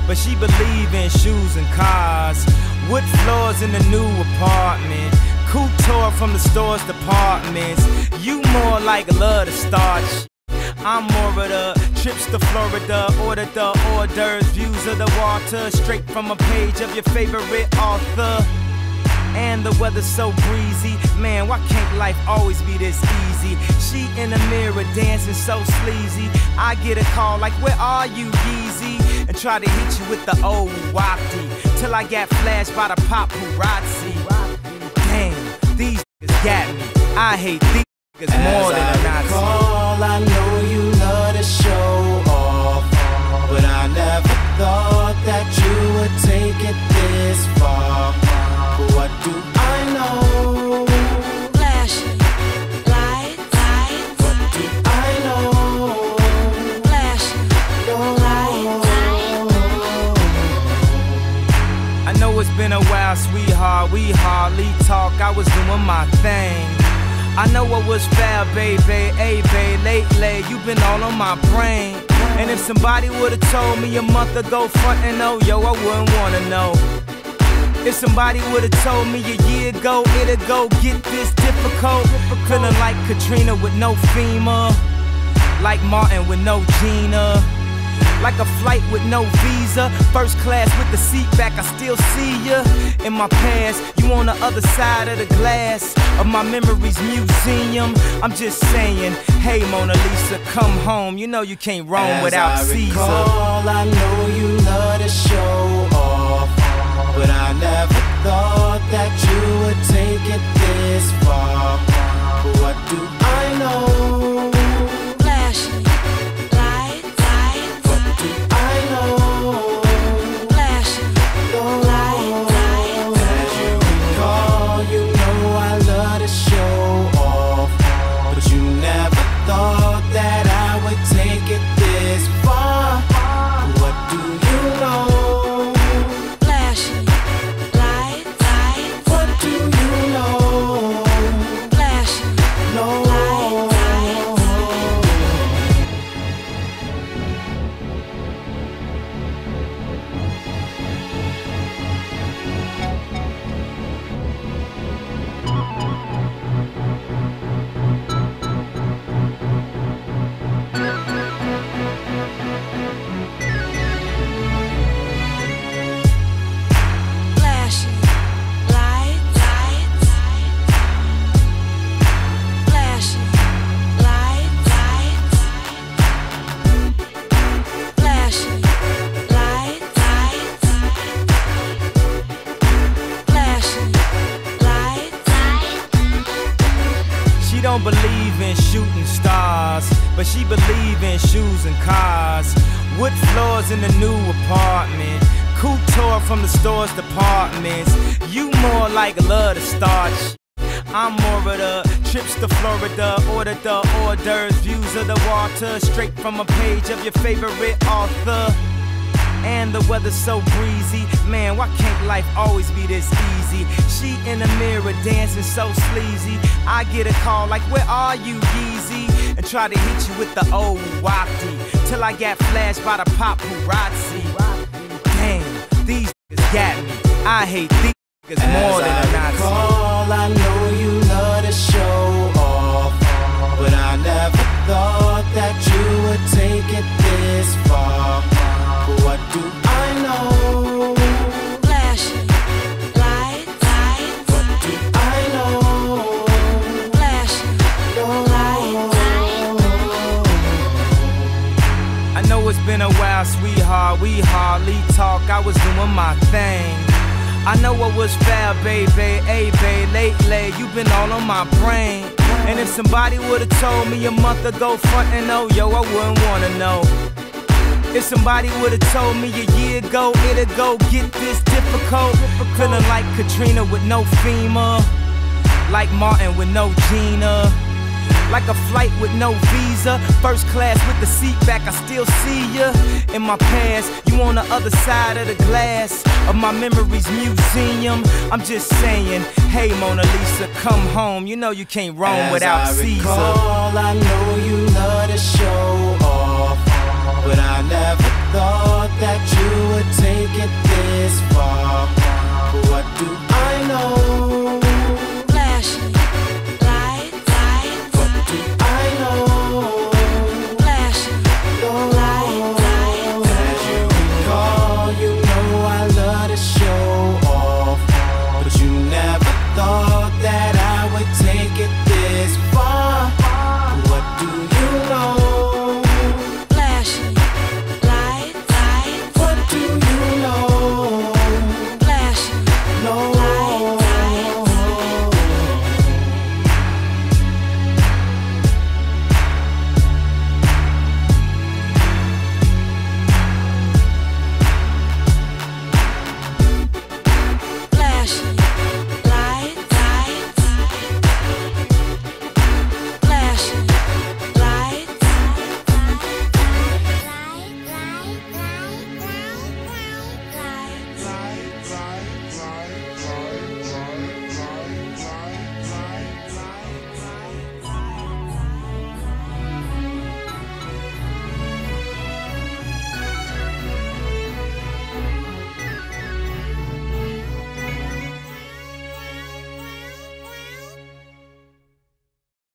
but she believe in shoes and cars. Wood floors in the new apartment, couture from the store's departments. You more like love to start. I'm more of the trips to Florida, order the hors d'oeuvres, views of the water, straight from a page of your favorite author. And the weather's so breezy, man, why can't life always be this easy? She in the mirror dancing so sleazy. I get a call like, where are you, Yeezy? And try to hit you with the old wafty, till I got flashed by the paparazzi. Damn, these niggas got me. I hate these niggas more than a Nazi. Call, I know you love to show off, but I never thought that you would take it this far. What do I know? Flashing lights. What do I know? Flashing lights. I know it's been a while, sweetheart, we hardly talk. I was doing my thing. I know what was fair, baby, hey, babe, lately you've been all on my brain. And if somebody would've told me a month ago, frontin' oh, yo, I wouldn't wanna know. If somebody would've told me a year ago, it'd go get this difficult. Feeling like Katrina with no FEMA, like Martin with no Gina, like a flight with no visa, first class with the seat back, I still see ya. In my past, you on the other side of the glass of my memories museum. I'm just saying, hey Mona Lisa, come home. You know you can't roam without Caesar. Recall, I know you love to show off, but I never thought that you would take it this far. What do I know? Flashing lights. What do I know? Flashing lights. As you recall, you know I love to show off, but you never thought that I would take it this far. What do you know? Flashing lights. What do you know? Flashing No. Flashing lights. Flashing lights. Flashing lights. Flashing lights. She don't believe in shooting stars, but she believe in shoes and cars. Wood floors in the new apartment, couture from the store's departments. You more like love to start. I'm more of the trips to Florida, order the hors d'oeuvres, views of the water, straight from a page of your favorite author. And the weather's so breezy, man, why can't life always be this easy? She in the mirror dancing so sleazy. I get a call like, where are you, Yeezy? And try to hit you with the old wafty, till I got flashed by the paparazzi. Damn, these niggas got me. I hate these niggas more than a Nazi. Recall, I know you love to show off, but I never thought that you would take it this far. What do I know? Flashing lights. What do I know? Flashing lights. I know it's been a while, sweetheart, we hardly talk. I was doing my thing. I know what was fair, baby, hey, babe, lately you've been all on my brain. And if somebody would've told me a month ago, frontin' oh, yo, I wouldn't wanna know. If somebody would've told me a year ago, it'd go get this difficult. Feeling like Katrina with no FEMA, like Martin with no Gina, like a flight with no visa, first class with the seat back, I still see ya. In my past, you on the other side of the glass of my memories museum. I'm just saying, hey Mona Lisa, come home. You know you can't roam without Caesar. Recall, I know you love to show off, but I never thought